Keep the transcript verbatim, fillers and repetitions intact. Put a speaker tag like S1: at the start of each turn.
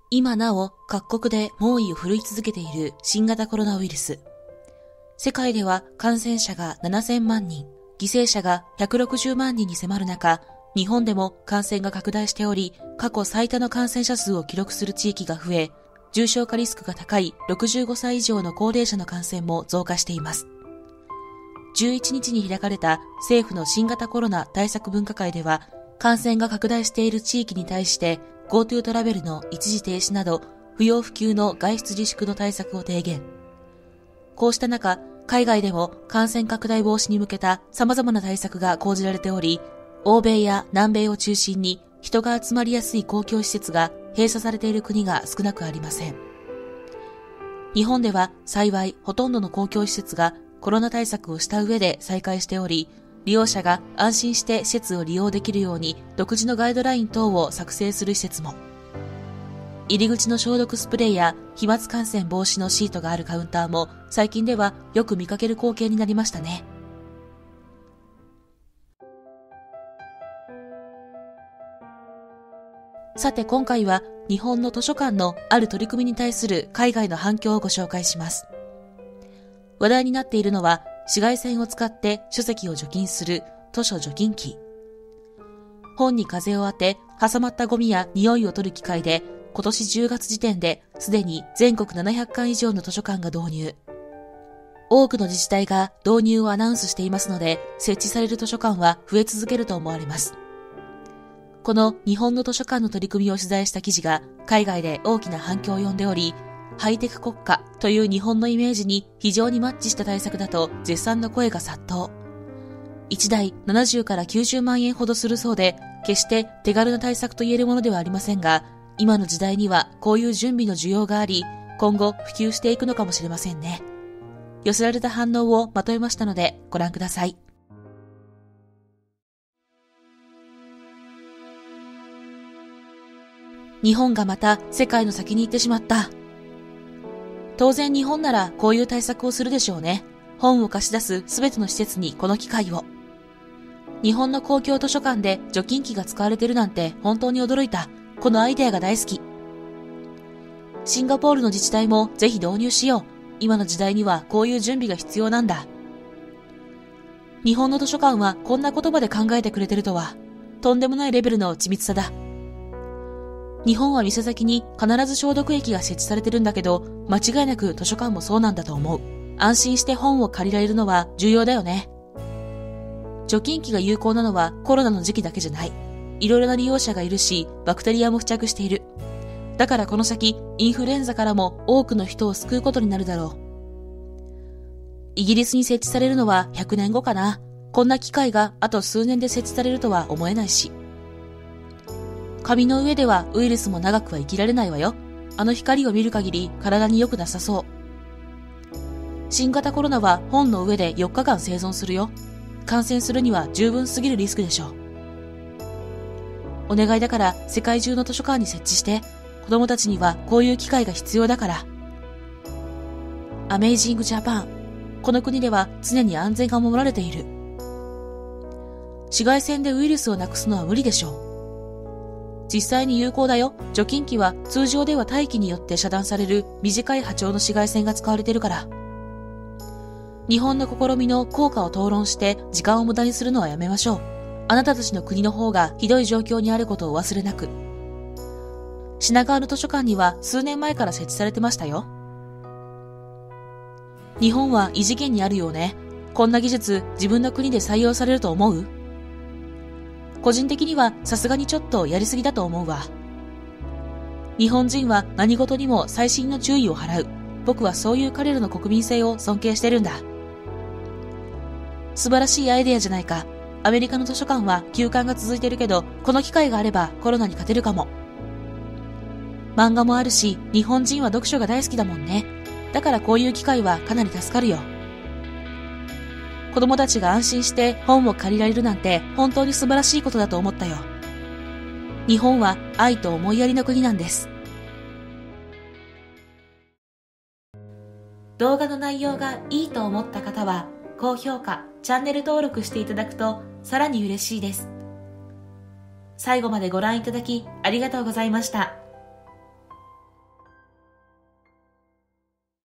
S1: 今なお各国で猛威を振るい続けている新型コロナウイルス。世界では感染者がななせんまんにん、犠牲者がひゃくろくじゅうまんにんに迫る中、日本でも感染が拡大しており、過去最多の感染者数を記録する地域が増え、重症化リスクが高いろくじゅうごさい以上の高齢者の感染も増加しています。じゅういちにちに開かれた政府の新型コロナ対策分科会では、感染が拡大している地域に対して GoTo トラベルの一時停止など不要不急の外出自粛の対策を提言。こうした中、海外でも感染拡大防止に向けた様々な対策が講じられており、欧米や南米を中心に人が集まりやすい公共施設が閉鎖されている国が少なくありません。日本では幸いほとんどの公共施設がコロナ対策をした上で再開しており、利用者が安心して施設を利用できるように独自のガイドライン等を作成する施設も。入り口の消毒スプレーや飛沫感染防止のシートがあるカウンターも最近ではよく見かける光景になりましたね。さて今回は日本の図書館のある取り組みに対する海外の反響をご紹介します。話題になっているのは紫外線を使って書籍を除菌する図書除菌機。本に風を当て挟まったゴミや匂いを取る機械で今年じゅうがつ時点ですでに全国ななひゃっかん以上の図書館が導入。多くの自治体が導入をアナウンスしていますので、設置される図書館は増え続けると思われます。この日本の図書館の取り組みを取材した記事が海外で大きな反響を呼んでおり、ハイテク国家という日本のイメージに非常にマッチした対策だと絶賛の声が殺到。いちだいななじゅうからきゅうじゅうまんえんほどするそうで、決して手軽な対策と言えるものではありませんが、今の時代にはこういう準備の需要があり、今後普及していくのかもしれませんね。寄せられた反応をまとめましたのでご覧ください。日本がまた世界の先に行ってしまった。当然日本ならこういう対策をするでしょうね。本を貸し出すすべての施設にこの機会を。日本の公共図書館で除菌機が使われてるなんて本当に驚いた。このアイデアが大好き。シンガポールの自治体もぜひ導入しよう。今の時代にはこういう準備が必要なんだ。日本の図書館はこんな言葉で考えてくれてるとは、とんでもないレベルの緻密さだ。日本は店先に必ず消毒液が設置されてるんだけど、間違いなく図書館もそうなんだと思う。安心して本を借りられるのは重要だよね。除菌機が有効なのはコロナの時期だけじゃない。いろいろな利用者がいるし、バクテリアも付着している。だからこの先、インフルエンザからも多くの人を救うことになるだろう。イギリスに設置されるのはひゃくねんごかな。こんな機械があと数年で設置されるとは思えないし。紙の上ではウイルスも長くは生きられないわよ。あの光を見る限り体に良くなさそう。新型コロナは本の上でよっかかん生存するよ。感染するには十分すぎるリスクでしょう。お願いだから世界中の図書館に設置して、子供たちにはこういう機会が必要だから。アメイジングジャパン。この国では常に安全が守られている。紫外線でウイルスをなくすのは無理でしょう。実際に有効だよ。除菌機は通常では大気によって遮断される短い波長の紫外線が使われているから。日本の試みの効果を討論して時間を無駄にするのはやめましょう。あなたたちの国の方がひどい状況にあることをお忘れなく。品川の図書館には数年前から設置されてましたよ。日本は異次元にあるよね。こんな技術、自分の国で採用されると思う？個人的にはさすがにちょっとやりすぎだと思うわ。日本人は何事にも細心の注意を払う。僕はそういう彼らの国民性を尊敬してるんだ。素晴らしいアイデアじゃないか。アメリカの図書館は休館が続いてるけど、この機会があればコロナに勝てるかも。漫画もあるし、日本人は読書が大好きだもんね。だからこういう機会はかなり助かるよ。子供たちが安心して本を借りられるなんて本当に素晴らしいことだと思ったよ。日本は愛と思いやりの国なんです。動画の内容がいいと思った方は、高評価、チャンネル登録していただくとさらに嬉しいです。最後までご覧いただきありがとうございました。